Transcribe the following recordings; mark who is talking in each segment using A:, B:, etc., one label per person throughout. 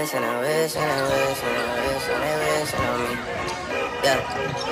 A: wish and they wish and they wish and they wish and they wishing on me. Yeah.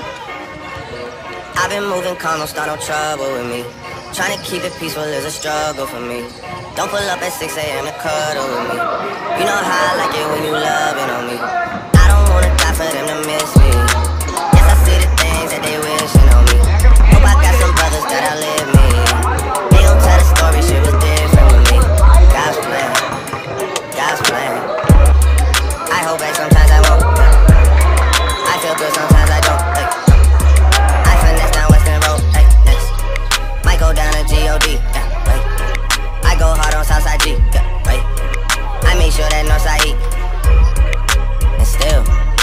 A: I've been moving calm, don't start no trouble with me. Trying to keep it peaceful is a struggle for me. Don't pull up at 6 a.m. to cuddle with me. You know how I like it when you loving on me. I don't wanna die for them to miss me. Yes, I see the things that they wishing on me. Hope I got some brothers that outlive me. They gon' tell the story, shit was different with me. God's plan, God's plan. I hold back sometimes I won't. I feel good sometimes I don't. I finesse down Western Road. Might go down to G.O.D. I go hard on Southside G. I make sure that Northside E. And still,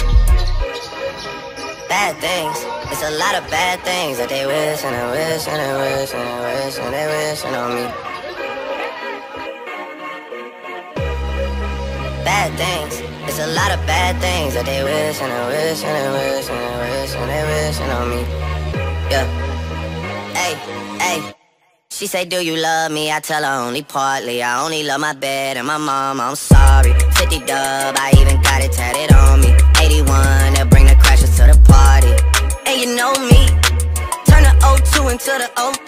A: bad things. It's a lot of bad things that they wish and they wish and they wish and they wish and they wishing on me. Bad things. It's a lot of bad things that they wish and they wish and they wish and they wish and they wishing on me. Yeah. Hey, hey. She say, do you love me? I tell her only partly. I only love my bed and my mom, I'm sorry. 50 dub, I even got it tatted on me. 81, they'll bring the crashers to the party. And you know me, turn the 02 into the 03.